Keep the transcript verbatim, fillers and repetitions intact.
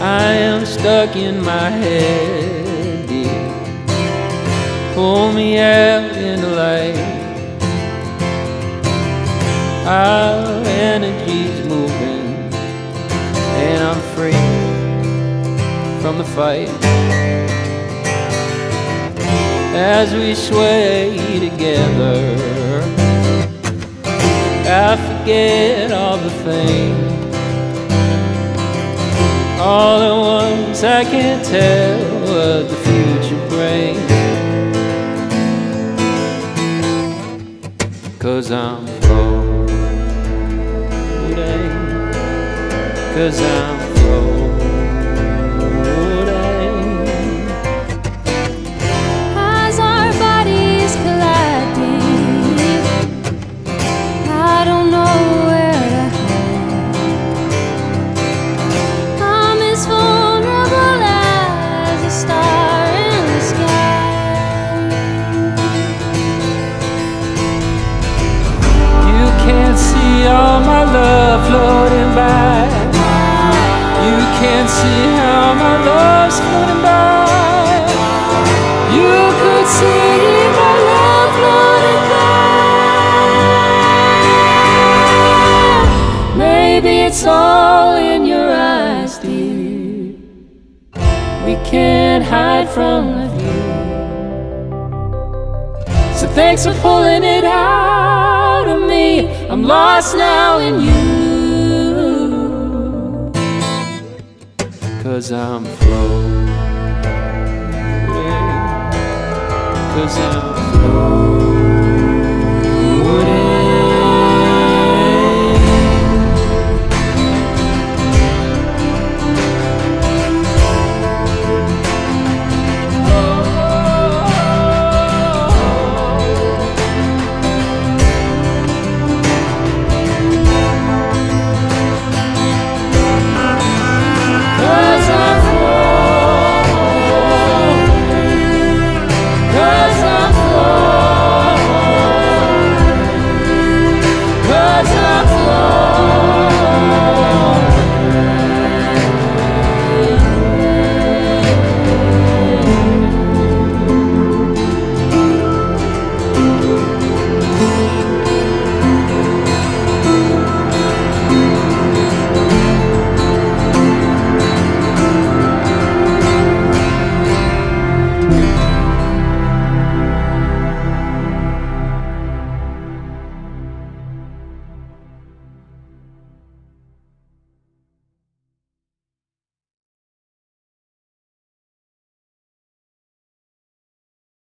I am stuck in my head, dear. Pull me out in the light. Our energy's moving, and I'm free from the fight. As we sway together, I forget all the things, all the ones I can't tell what the future brings. 'Cause I'm floating, 'cause I'm floating. As our bodies colliding, I don't know where to hide. I'm as vulnerable as a star in the sky. You can't see all my love floating by. You can't see how my love's floating by. You could see my love floating by. Maybe it's all in your eyes, dear. We can't hide from the view. So thanks for pulling it out of me. I'm lost now in you. 'Cause I'm floating, 'cause I'm floating.